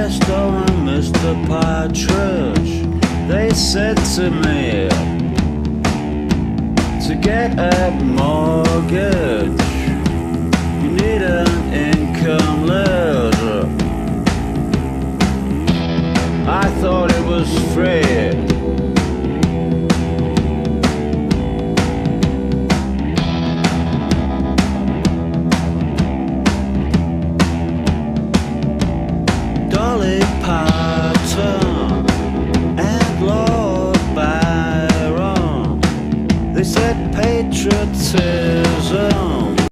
asked on Mr. Partridge. They said to me, to get a mortgage you need an income letter. I thought it was free. Dolly Parton and Lord Byron, they said patriotism